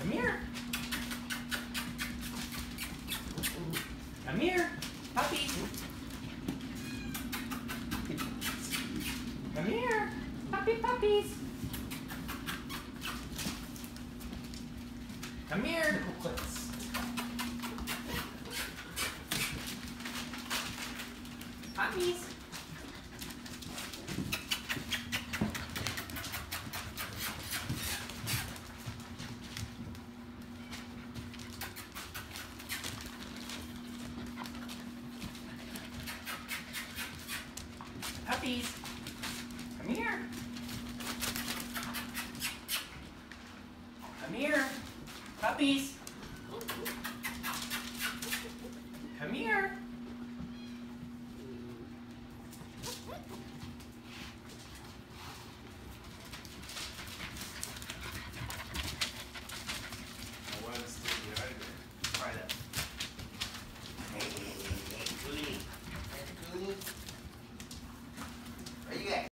Come here. Come here. Puppies. Come here. Puppies. Come here. Puppies. Puppies. Come here. Come here. Puppies. Come here.